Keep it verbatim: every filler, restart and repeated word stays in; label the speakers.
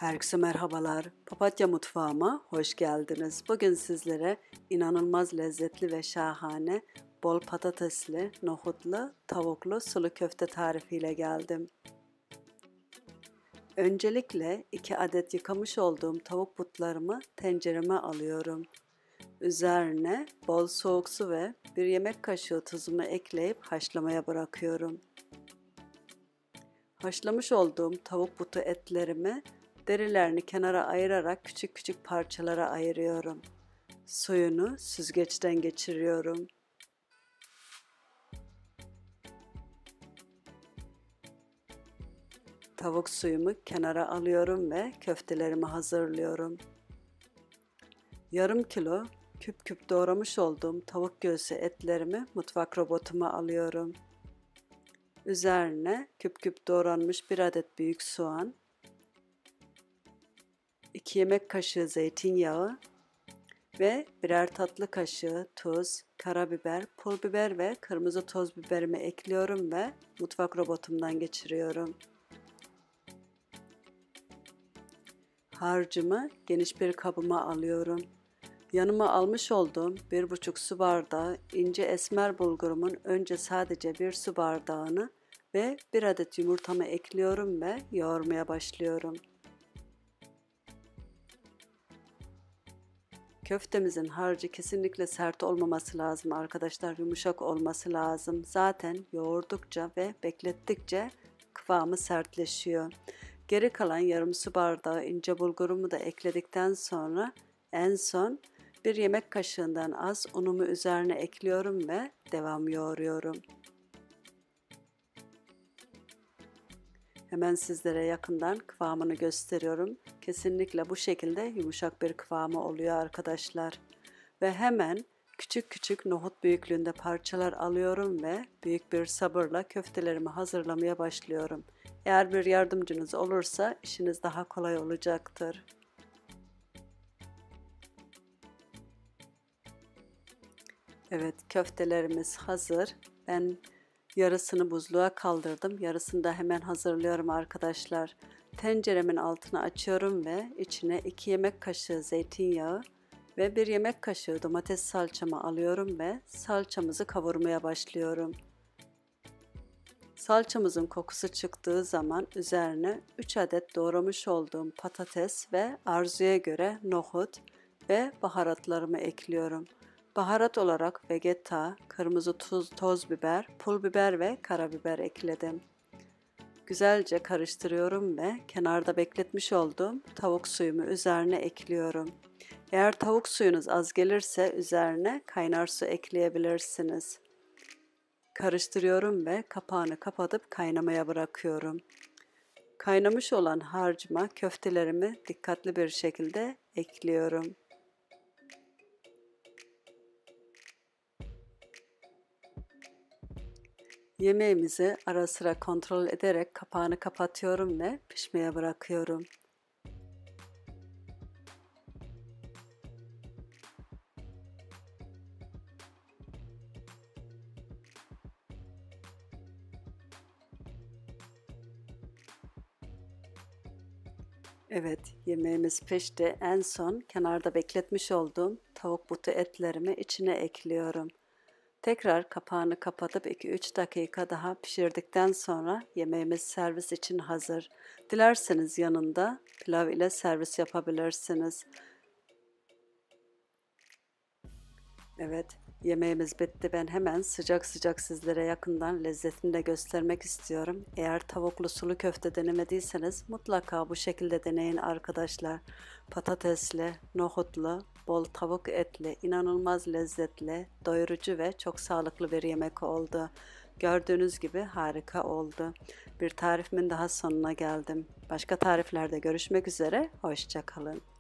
Speaker 1: Herkese merhabalar. Papatya mutfağıma hoş geldiniz. Bugün sizlere inanılmaz lezzetli ve şahane bol patatesli, nohutlu, tavuklu sulu köfte tarifiyle geldim. Öncelikle iki adet yıkamış olduğum tavuk butlarımı tencereme alıyorum. Üzerine bol soğuk su ve bir yemek kaşığı tuzumu ekleyip haşlamaya bırakıyorum. Haşlamış olduğum tavuk butu etlerimi derilerini kenara ayırarak küçük küçük parçalara ayırıyorum. Suyunu süzgeçten geçiriyorum. Tavuk suyumu kenara alıyorum ve köftelerimi hazırlıyorum. Yarım kilo küp küp doğramış olduğum tavuk göğsü etlerimi mutfak robotuma alıyorum. Üzerine küp küp doğranmış bir adet büyük soğan, iki yemek kaşığı zeytinyağı ve birer tatlı kaşığı tuz, karabiber, pul biber ve kırmızı toz biberimi ekliyorum ve mutfak robotumdan geçiriyorum. Harcımı geniş bir kabıma alıyorum. Yanıma almış olduğum bir buçuk su bardağı ince esmer bulgurumun önce sadece bir su bardağını ve bir adet yumurtamı ekliyorum ve yoğurmaya başlıyorum. Köftemizin harcı kesinlikle sert olmaması lazım arkadaşlar, yumuşak olması lazım. Zaten yoğurdukça ve beklettikçe kıvamı sertleşiyor. Geri kalan yarım su bardağı ince bulgurumu da ekledikten sonra en son bir yemek kaşığından az unumu üzerine ekliyorum ve devam yoğuruyorum. Hemen sizlere yakından kıvamını gösteriyorum. Kesinlikle bu şekilde yumuşak bir kıvamı oluyor arkadaşlar. Ve hemen küçük küçük nohut büyüklüğünde parçalar alıyorum ve büyük bir sabırla köftelerimi hazırlamaya başlıyorum. Eğer bir yardımcınız olursa işiniz daha kolay olacaktır. Evet, köftelerimiz hazır. Ben yarısını buzluğa kaldırdım. Yarısını da hemen hazırlıyorum arkadaşlar. Tenceremin altını açıyorum ve içine iki yemek kaşığı zeytinyağı ve bir yemek kaşığı domates salçamı alıyorum ve salçamızı kavurmaya başlıyorum. Salçamızın kokusu çıktığı zaman üzerine üç adet doğramış olduğum patates ve arzuya göre nohut ve baharatlarımı ekliyorum. Baharat olarak vegeta, kırmızı tuz, toz biber, pul biber ve karabiber ekledim. Güzelce karıştırıyorum ve kenarda bekletmiş olduğum tavuk suyumu üzerine ekliyorum. Eğer tavuk suyunuz az gelirse üzerine kaynar su ekleyebilirsiniz. Karıştırıyorum ve kapağını kapatıp kaynamaya bırakıyorum. Kaynamış olan harcıma köftelerimi dikkatli bir şekilde ekliyorum. Yemeğimizi ara sıra kontrol ederek kapağını kapatıyorum ve pişmeye bırakıyorum. Evet, yemeğimiz pişti. En son kenarda bekletmiş olduğum tavuk butu etlerimi içine ekliyorum. Tekrar kapağını kapatıp iki üç dakika daha pişirdikten sonra yemeğimiz servis için hazır. Dilerseniz yanında pilav ile servis yapabilirsiniz. Evet, yemeğimiz bitti. Ben hemen sıcak sıcak sizlere yakından lezzetini de göstermek istiyorum. Eğer tavuklu sulu köfte denemediyseniz mutlaka bu şekilde deneyin arkadaşlar. Patatesli, nohutlu, bol tavuk etli, inanılmaz lezzetli, doyurucu ve çok sağlıklı bir yemek oldu. Gördüğünüz gibi harika oldu. Bir tarifimin daha sonuna geldim. Başka tariflerde görüşmek üzere, hoşça kalın.